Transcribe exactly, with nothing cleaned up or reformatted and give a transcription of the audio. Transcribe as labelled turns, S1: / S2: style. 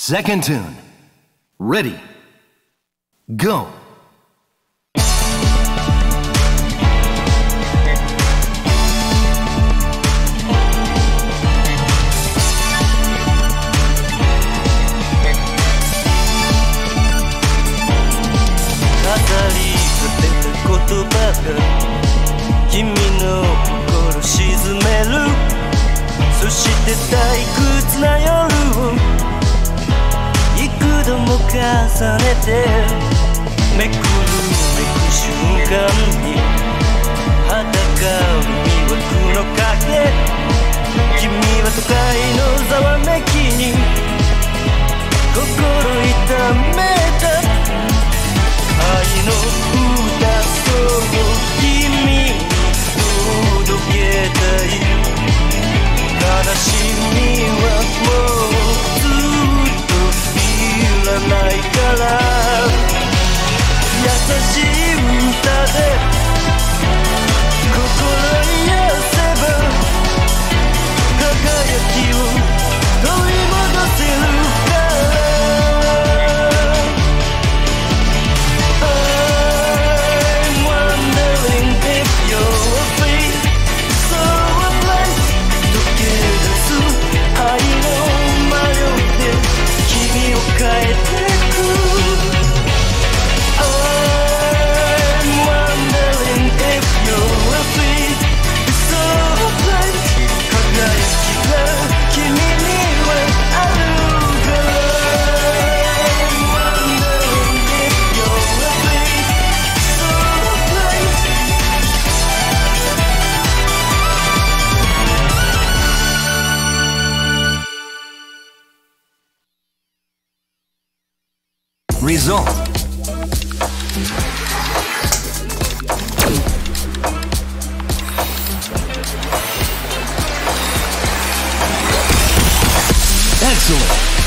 S1: Second tune. Ready. Go.
S2: 君の心沈める。そして退屈な夜を幾度も重ねてめくるめく瞬間に裸を見分くの影。君は都会のざわめきに心痛めた。愛の歌そう君に届けたい。悲しみはもうずっといらないから。優しい歌で心癒せば輝きを取り戻せるから。変えてく I'm wondering if you're free So bright 輝きが君にはあるから I'm wondering if you're free So bright
S1: Result. Excellent.